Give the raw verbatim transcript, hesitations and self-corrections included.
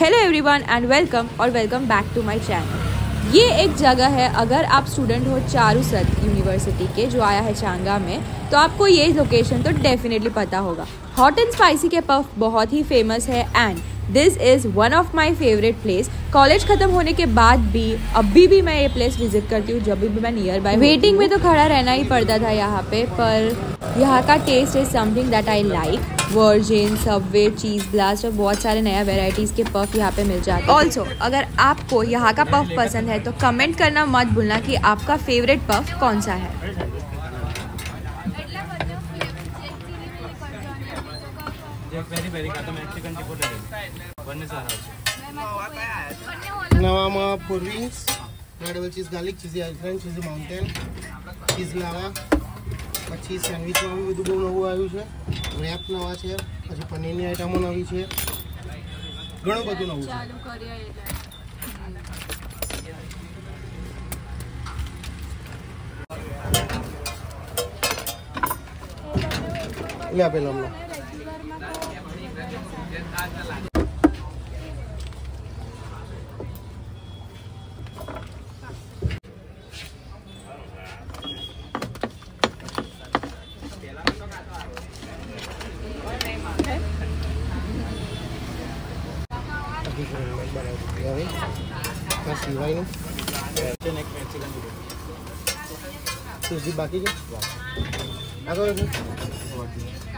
Hello everyone and welcome और welcome back to my channel. ये एक जगह है, अगर आप स्टूडेंट हो चारूसत यूनिवर्सिटी के जो आया है चांगा में, तो आपको ये लोकेशन तो डेफिनेटली पता होगा। हॉट एंड स्पाइसी के पफ बहुत ही फेमस है and this is one of my favourite place. College ख़त्म होने के बाद भी अभी भी मैं ये प्लेस विजिट करती हूँ जब भी मैं नियर बाय। वेटिंग में तो खड़ा रहना ही पड़ता था यहाँ पे, पर यहाँ का taste is something that I like. Virgin, Subway, Cheese Blast और बहुत सारे नया वेराइटीज़ के पफ यहाँ पे मिल जाते हैं। ऑल्सो अगर आपको यहाँ का पफ पसंद है तो कमेंट करना मत भूलना कि आपका फेवरेट पफ कौन सा है। નવામાં food wings, double cheese garlic, cheesy ice cream, cheesy mountain, cheese lava, પછી સેન્ડવિચમાં બી બધું બહુ નવું આવ્યું છે, રેપ નવા છે, પછી પનીરની આઈટમો નવી છે, ઘણું બધું નવું છે। લે પેલા હમણાં સિવાયનું બાકી છે આગળ